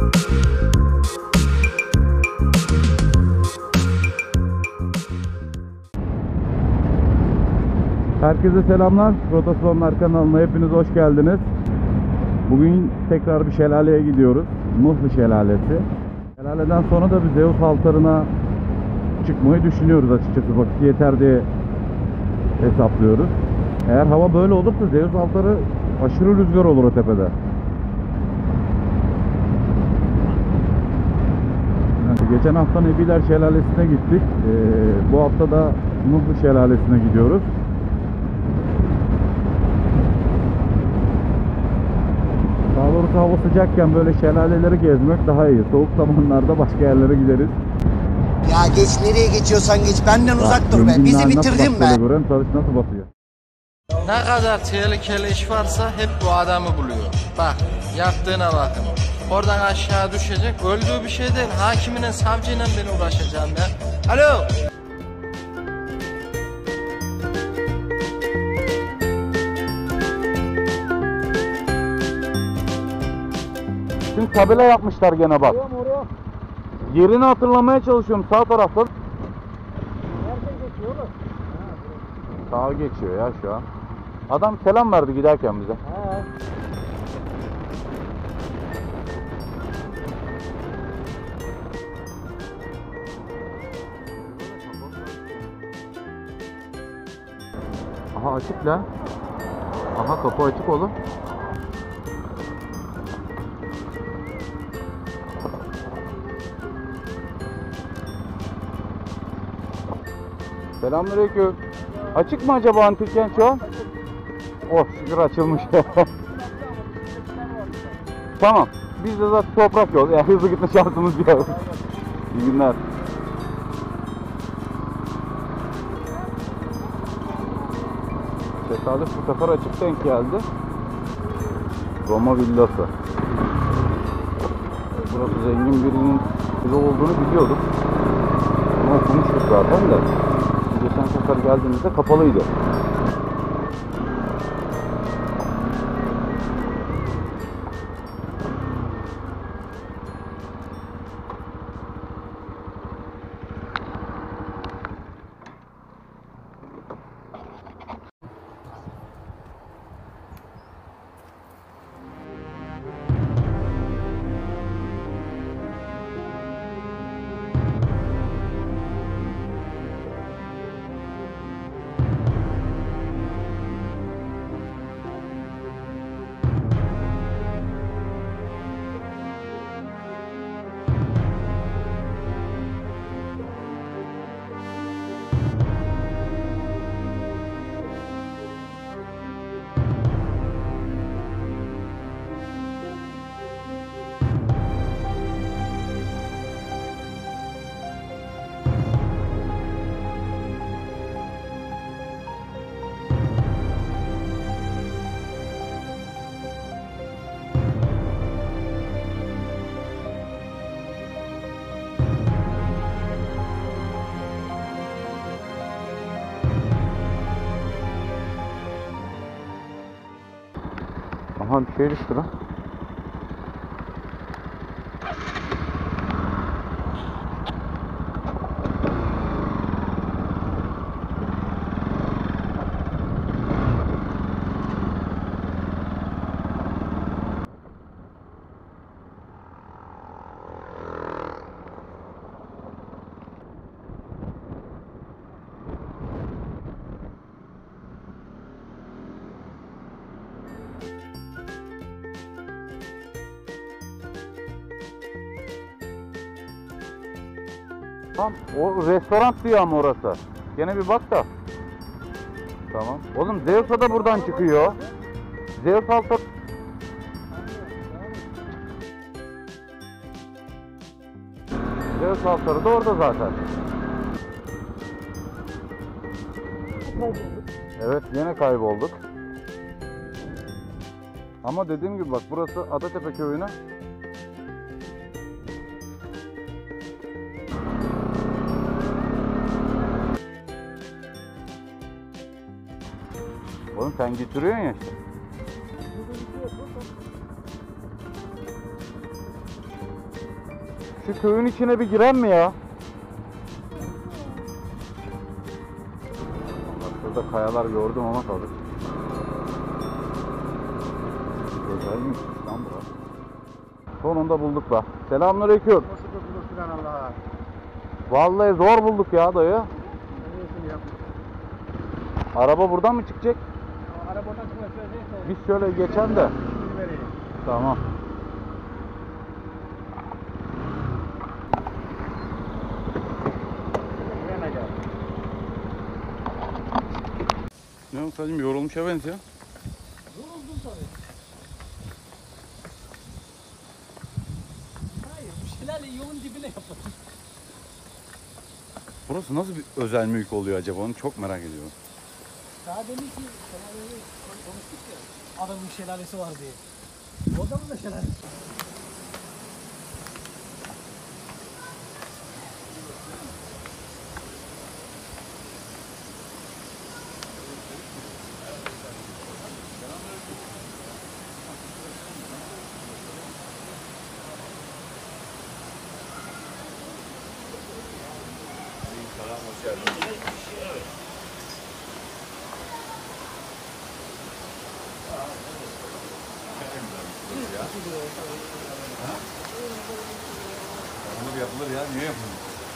Herkese selamlar. Rotasonlar kanalına hepiniz hoş geldiniz. Bugün tekrar bir şelaleye gidiyoruz. Mıhlı Şelalesi. Şelaleden sonra da bir Zeus altarına çıkmayı düşünüyoruz açıkçası. Vakit yeter diye hesaplıyoruz. Eğer hava böyle olursa Zeus altarı aşırı rüzgar olur o tepede. Geçen hafta Nebiler Şelalesi'ne gittik. Bu hafta da Mıhlı Şelalesi'ne gidiyoruz. Daha doğrusu hava sıcakken böyle şelaleleri gezmek daha iyi. Soğuk zamanlarda başka yerlere gideriz. Ya geç, nereye geçiyorsan geç, benden uzak dur be. Bizi bitirdin be. Gören çalış nasıl basıyor. Ne kadar tehlikeli iş varsa hep bu adamı buluyor. Bak, yaptığına bakın. Oradan aşağı düşecek. Öldüğü bir şey değil. Hakimine, savcıyla ben uğraşacağım ya. Alo. Şimdi tabela yapmışlar gene bak. Yerini hatırlamaya çalışıyorum sağ tarafta. Nereden geçiyor oğlum? Sağa geçiyor ya şu an. Adam selam verdi giderken bize. Aha açık la. Aha kapı açık oğlum. Selamünaleyküm. Açık mı acaba antik kent şu an? Oh şükür açılmış. Tamam. Biz de zaten toprak yol. Yani hızlı gitme şansımız yok. İyi günler. Tesadüf bu sefer açık denk geldi. Roma villası. Burası zengin birinin evi olduğunu biliyorduk. Bunu okumuştuk zaten de. Geçen sefer geldiğimizde kapalıydı. Aha bir şey düştü lan. Tamam, o restoran diyor ama orası. Gene bir bak da. Tamam. Oğlum Zeus'a da buradan çıkıyor. Zeus altta. Zeus altları da orada zaten. Evet, yine kaybolduk. Ama dediğim gibi bak burası Adatepe köyüne. Oğlum sen getiriyorsun ya işte. Şu köyün içine bir giren mi ya? Bak şurada kayalar gördüm ama tabii. Güzel mi lan burası? Sonunda bulduk be. Selamünaleyküm. Nasıl bulursun Allah'a? Vallahi zor bulduk ya dayı. Ne ya? Araba buradan mı çıkacak? Arabadan çıkıyor. Biz şöyle geçen de. Tamam. Ne Musa'cığım, yorulmuşa benziyor. Yoruldum tabii. Hayır, bu şelale yolun dibine yapalım. Burası nasıl bir özel mülk oluyor acaba, onu çok merak ediyorum. Daha demin ki şelaleyi konuştuk ya. Adamın şelalesi var diye. O adamın da şelalesi var. Yapılır yapılır ya, niye yapılır?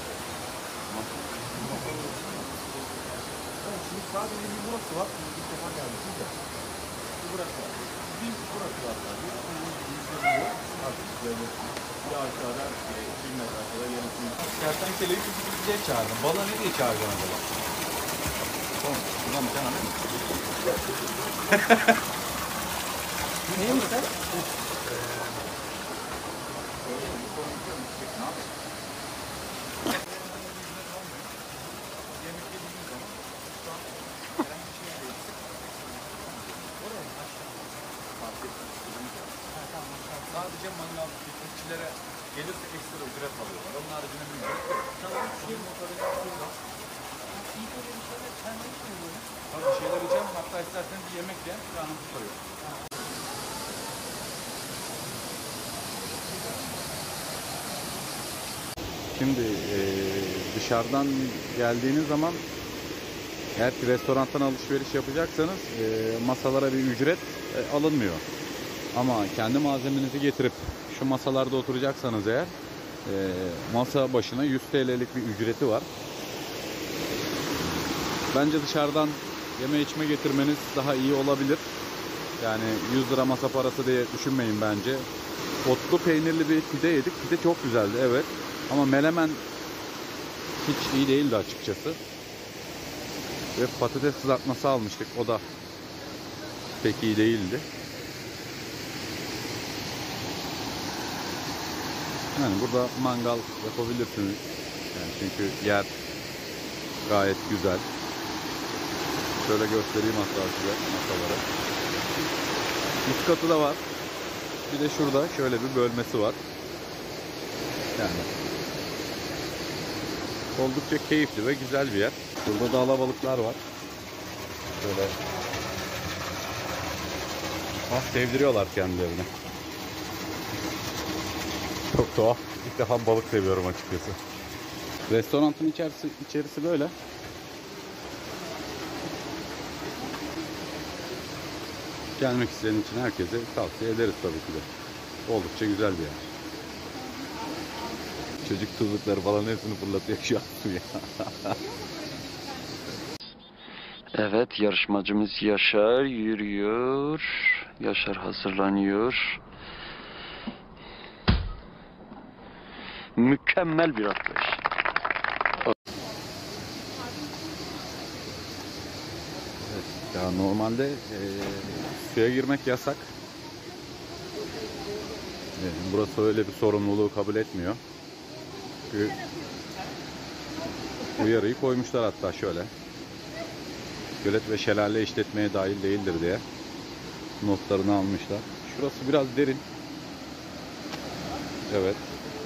Şimdi sadece bir burası var. İlk defa gelmişiz ya. Burası var. Bir burası var. Artık böyle bir aşağıda 1 metre aşağıda yenisini. Kertenkeleyi diye çağırdım. Balığı ne diye çağıracağım acaba? Tamam, buradan bir tane mi? Neymiş sen? Sadece mangal piknikçilere gelirse ekstra ücret alıyorlar. Onun haricinde bir ücret yok. Tabii bir şeyler içelim. Hatta isterseniz bir yemek yiyen planımı tutarıyor. Şimdi dışarıdan geldiğiniz zaman, eğer ki restorandan alışveriş yapacaksanız masalara bir ücret alınmıyor. Ama kendi malzemenizi getirip şu masalarda oturacaksanız eğer masa başına 100 TL'lik bir ücreti var. Bence dışarıdan yeme içme getirmeniz daha iyi olabilir. Yani 100 lira masa parası diye düşünmeyin bence. Otlu peynirli bir pide yedik. Pide çok güzeldi, evet. Ama menemen hiç iyi değildi açıkçası. Ve patates kızartması almıştık. O da pek iyi değildi. Yani burada mangal yapabilirsiniz. Yani çünkü yer gayet güzel. Şöyle göstereyim hatta size masaları. Üst katı da var. Bir de şurada şöyle bir bölmesi var. Yani oldukça keyifli ve güzel bir yer. Burada da alabalıklar var. Şöyle sevdiriyorlar kendilerini. Çok tuhaf. İlk defa balık seviyorum açıkçası. Restoranın içerisi böyle. Gelmek isteyen için herkese tavsiye ederiz tabii ki de. Oldukça güzel bir yer. Çocuk tuzlukları falan hepsini fırlatıyor şu an ya. Evet, yarışmacımız Yaşar yürüyor. Yaşar hazırlanıyor. Mükemmel bir atlayış. Evet, ya normalde suya girmek yasak. Burası öyle bir sorumluluğu kabul etmiyor. Çünkü uyarıyı koymuşlar hatta şöyle. Gölet ve şelale işletmeye dahil değildir diye notlarını almışlar. Şurası biraz derin. Evet.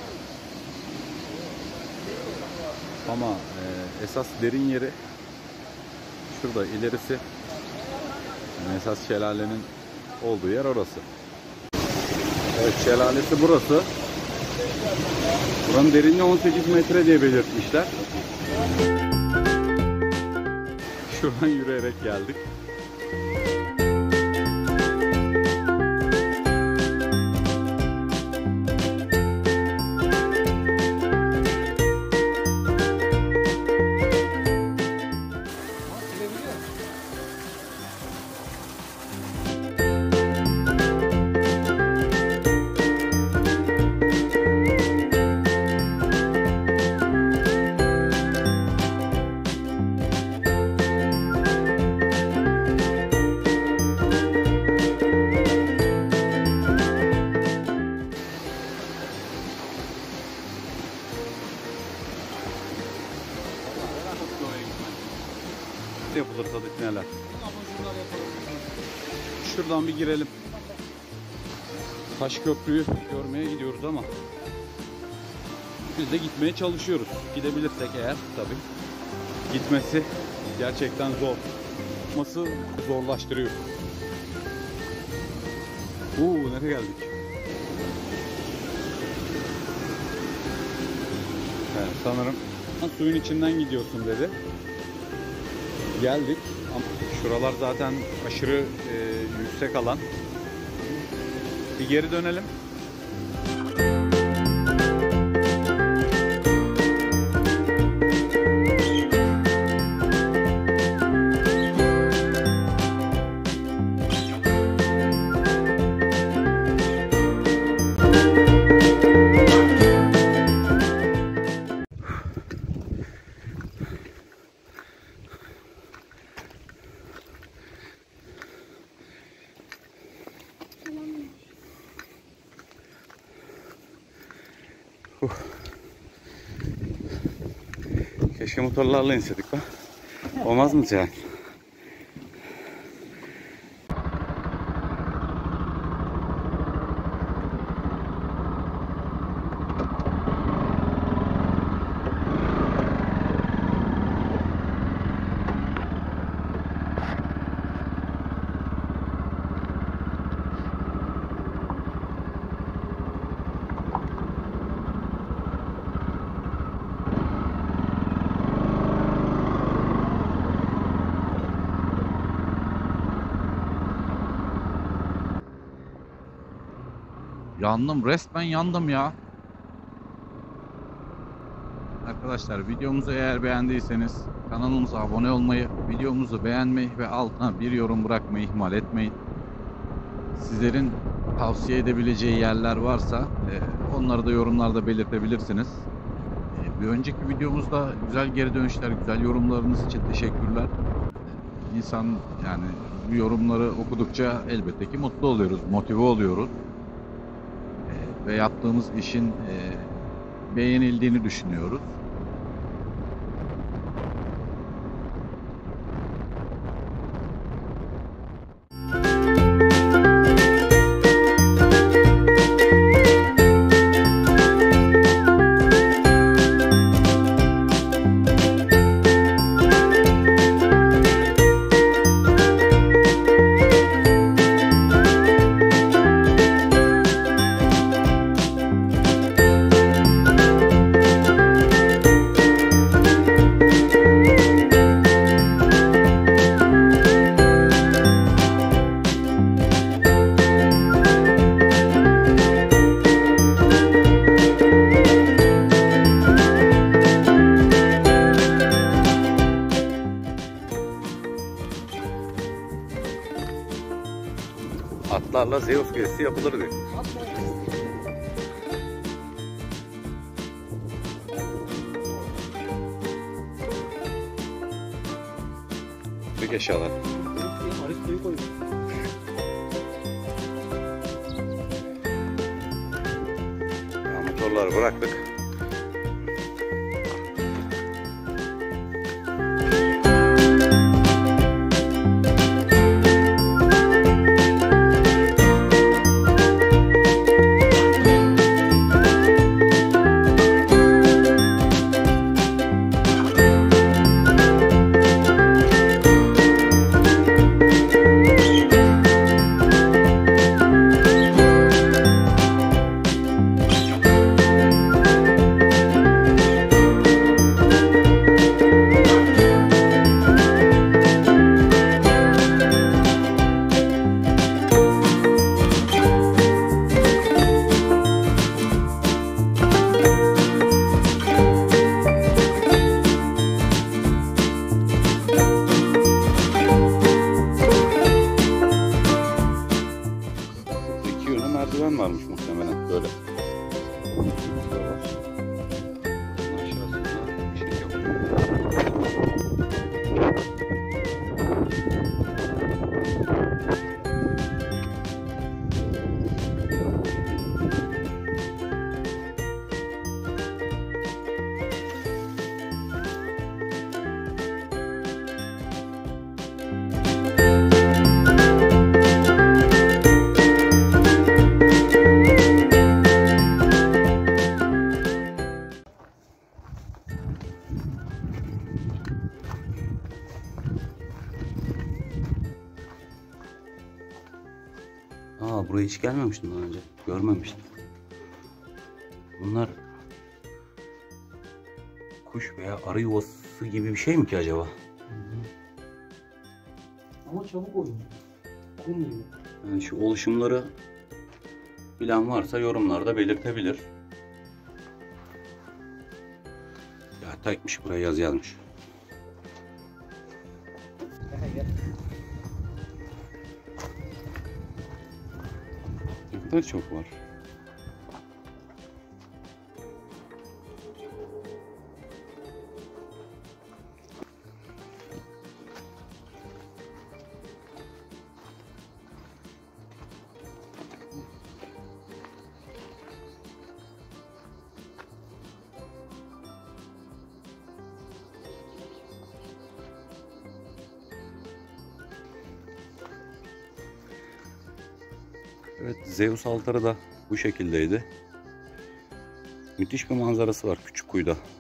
Ama esas derin yeri şurada ilerisi. Yani esas şelalenin olduğu yer orası. Evet, şelalesi burası. Buranın derinliği 18 metre diye belirtmişler. Şuradan yürüyerek geldik. Yapılır tadık neler. Şuradan bir girelim. Taş köprüyü görmeye gidiyoruz ama biz de gitmeye çalışıyoruz. Gidebilirsek eğer tabii. Gitmesi gerçekten zor. Gitmesi zorlaştırıyor. Nereye geldik? Evet, sanırım suyun içinden gidiyorsun dedi. Geldik ama şuralar zaten aşırı yüksek alan. Bir geri dönelim. Keşke motorlarla inseydik be. Olmaz mı yani? Yandım, resmen yandım ya. Arkadaşlar videomuzu eğer beğendiyseniz kanalımıza abone olmayı, videomuzu beğenmeyi ve altına bir yorum bırakmayı ihmal etmeyin. Sizlerin tavsiye edebileceği yerler varsa onları da yorumlarda belirtebilirsiniz. Bir önceki videomuzda güzel geri dönüşler, güzel yorumlarınız için teşekkürler. İnsan yani bu yorumları okudukça elbette ki mutlu oluyoruz, motive oluyoruz. Ve yaptığımız işin beğenildiğini düşünüyoruz. Atlarla Zeus gezisi yapılır diyor. Büyük eşyalar. Motorları bıraktık. Musluk da var. Aşağısında bir şey yok. Buraya hiç gelmemiştim daha önce. Görmemiştim. Bunlar kuş veya arı yuvası gibi bir şey mi ki acaba? Ama çabuk oluyor. Kum gibi. Yani şu oluşumları bilen varsa yorumlarda belirtebilir. Ya tekmiş, buraya yazı yazmış. Ne kadar çok var. Evet, Zeus altarı da bu şekildeydi. Müthiş bir manzarası var Küçükkuyu'da.